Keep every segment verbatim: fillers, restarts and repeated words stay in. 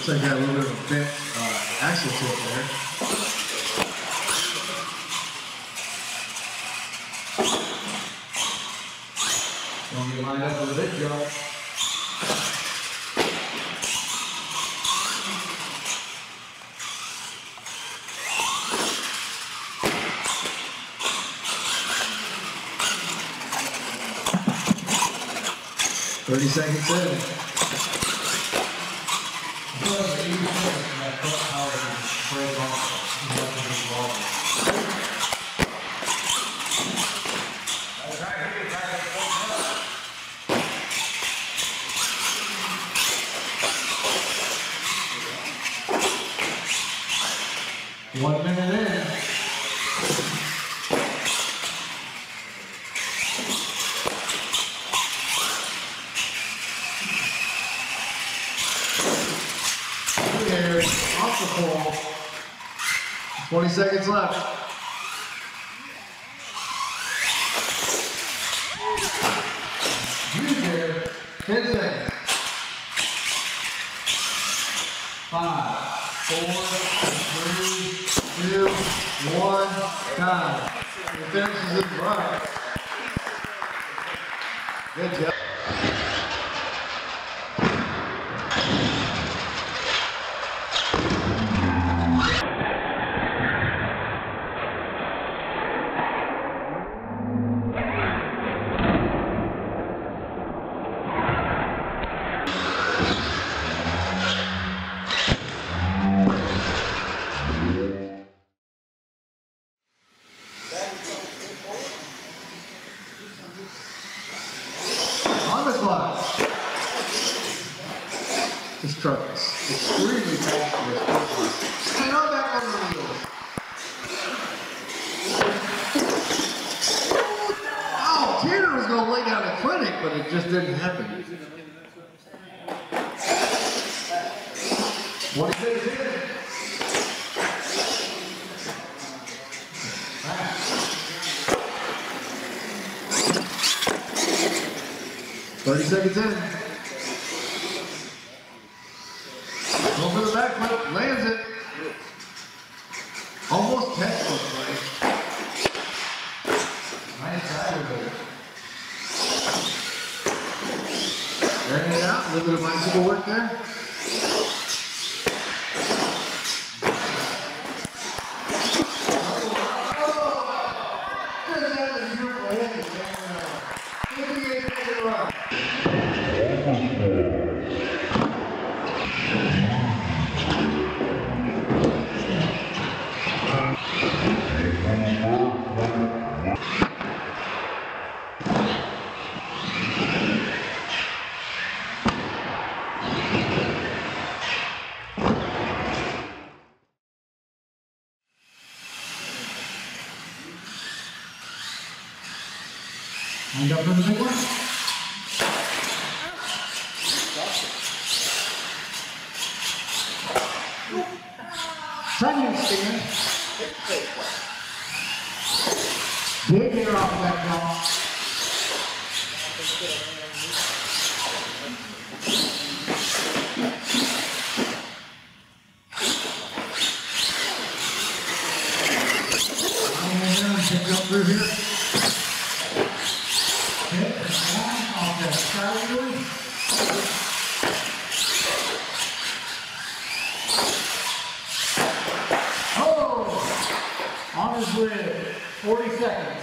Looks like I got a little bit of a bent uh, axle tip there. Don't get lined up for the big jump. Thirty seconds in. One minute in. There, off the pole. twenty seconds left. You there. ten seconds. Five, four, three, two, one, time. The finish is in front. Good job. On the clock. This truck is extremely fast for this. Hang on back on the wheels. Oh, Tanner was going to lay down a clinic, but it just didn't happen. What do you think? thirty seconds in. Go for the back flip, lands it. Almost textbook play. Nice side of it. Wearing it out, a little bit of bicycle work there. Lined up for the big one. Sunny stand. Big air off of that jump. And pick up through here. Hit one off that side wheel. Oh! On his lid. forty seconds.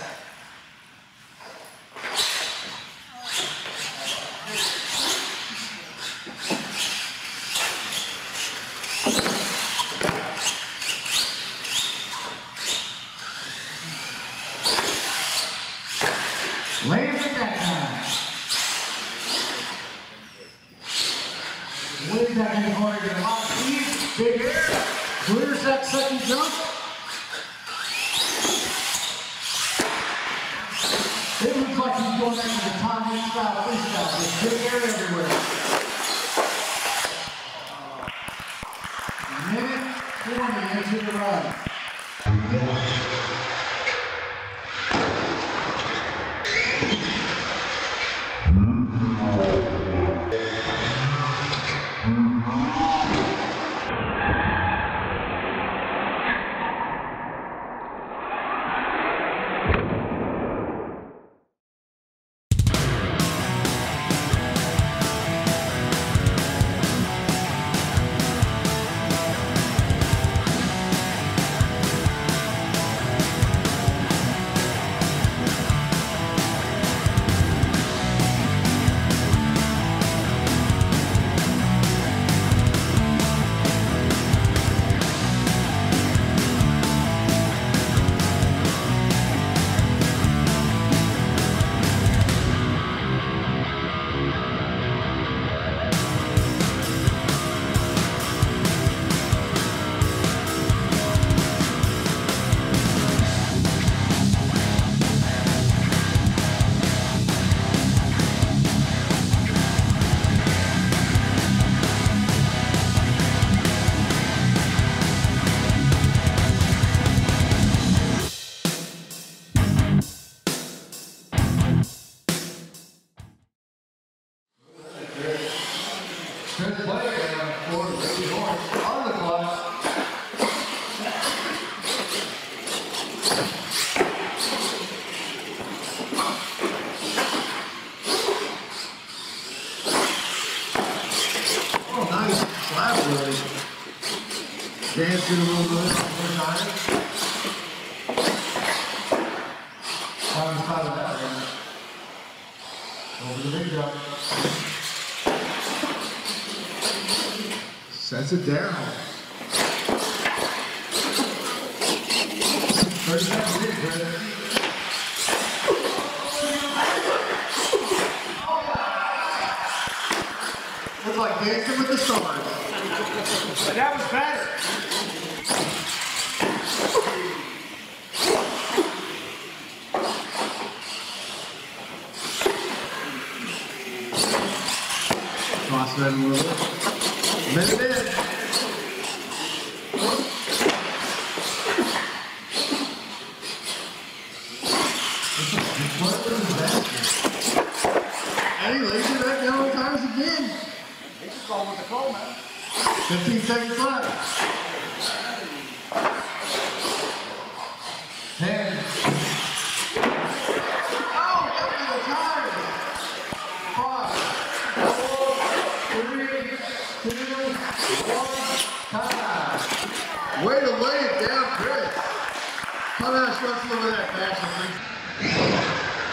Lands it that time. Way back in the corner, get a lot of speed, big air, clears that second jump. It looks like he's going into the Tommy style freestyle with big air everywhere. Minute twenty into the run. Good play there for Ricky North on the clock. Oh, nice slap really. Dancing a little bit on nine. On the side of that one. Over the big jump. Sets it down. thirty seconds in, Chris. Looks like Dancing with the Stars. But that was better. Toss that a little bit. Minute in. And he lays it back down times again. He's just going with the flow, man. fifteen seconds left. ten. Oh, that's the time. five, four, three, two, one, time. Way to lay it down, Chris. Come on, stretch a little bit of that passion, please.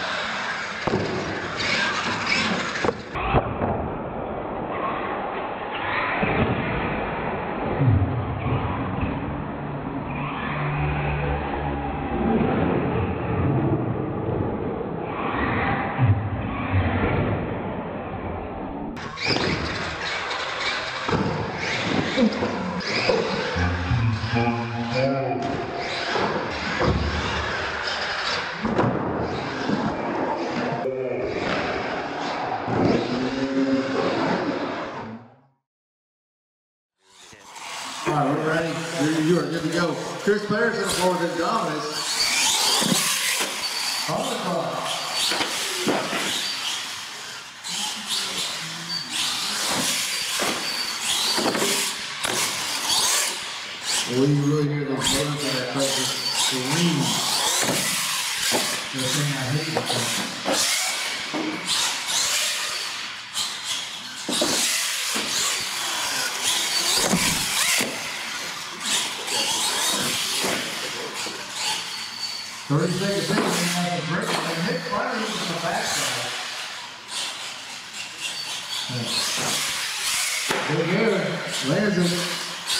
All right, we're ready. You are good to go. Chris Player's going to forward in dominance. On the clock. Well, you really hear those words that I felt just scream. The thing I hate is thirty seconds in, and has a break, and Nick finally uses the backside. Good, good. Lands it.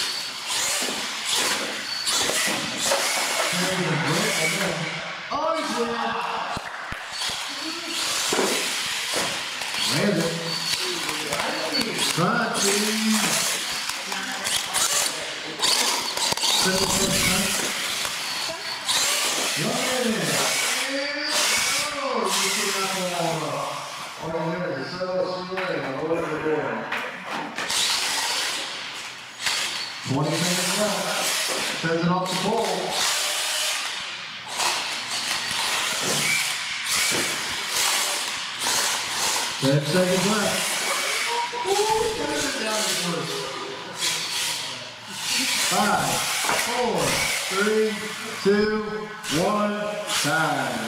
Oh, he's winning. Lands it. Front, please. Seven, seven, twenty seconds left. Sends it off the pole. ten seconds left. Five, four, three, two, one, time.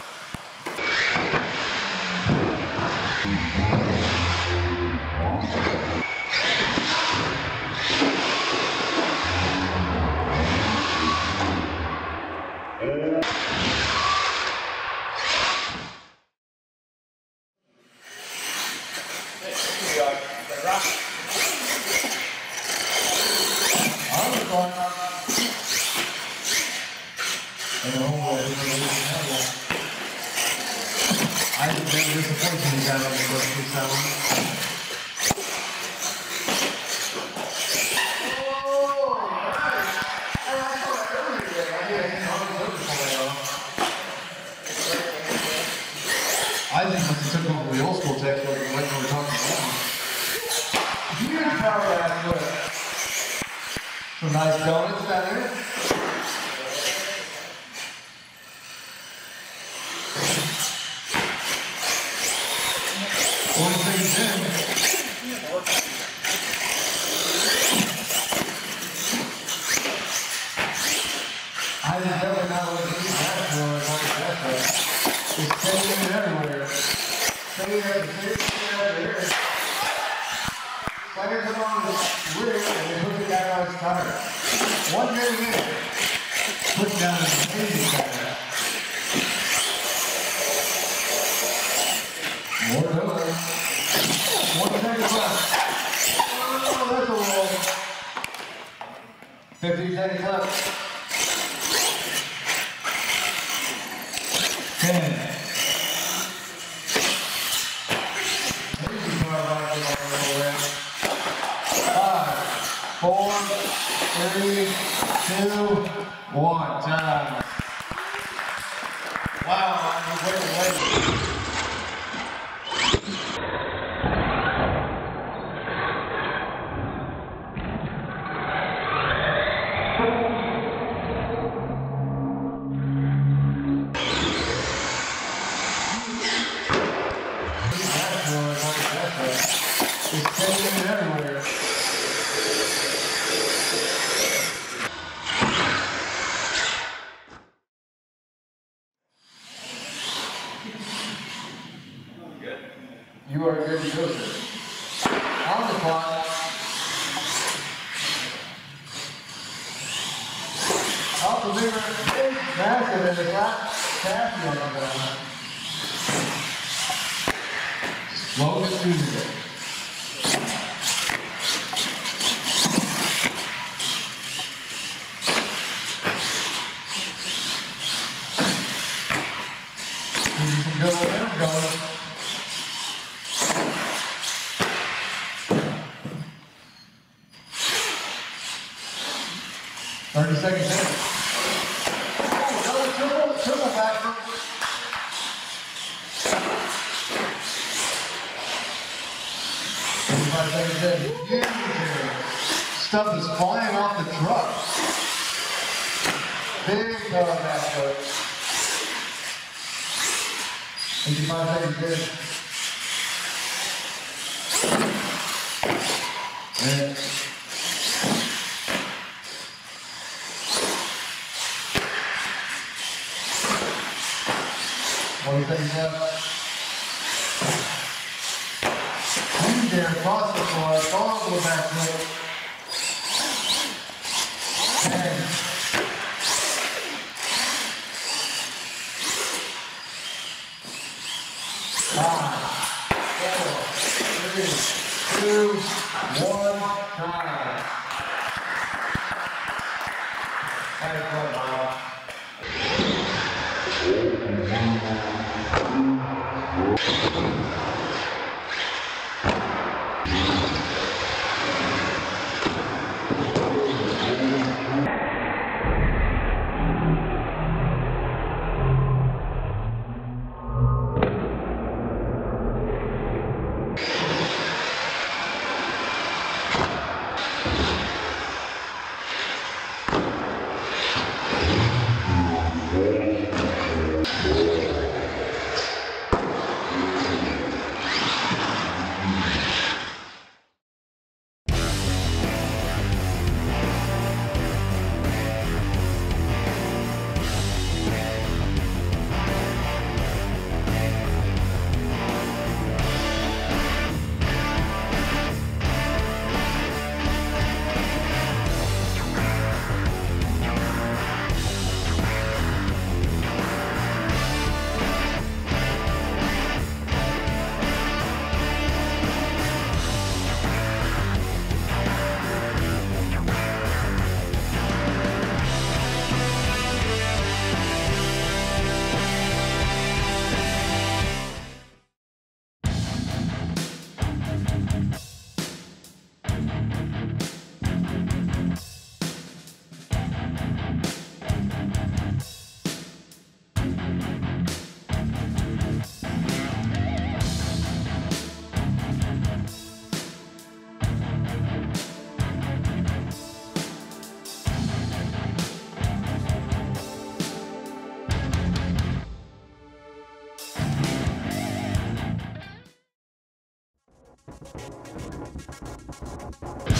I think they're disappointed he got on the first two seven. I think once he took over the old school textbook and went over talking about huge power ass foot. Some nice donuts down there. One thing in. Stay there, stay there, here. Slide it on the rig and then put it down on his tire. One minute in. Put it down on the baby tire. More to it. One second left. Oh, that's a roll. fifteen seconds left. ten. Four, three, two, one. Time. Wow, I'm way late. It's getting everywhere. You are good to go, sir. On the clock. Off the lever, big, massive, and it's not taffy on the ground. Slow as Tuesday. You can go where I'm going. thirty seconds in. Oh, another triple, triple back. twenty-five seconds in. Yeah. Stuff is flying off the truck. Big power back foot. eighty-five seconds in. And twenty seconds left. In there, across the floor, fall to the back foot. ten. five, four, three, two, one, time. Have fun, Bob. You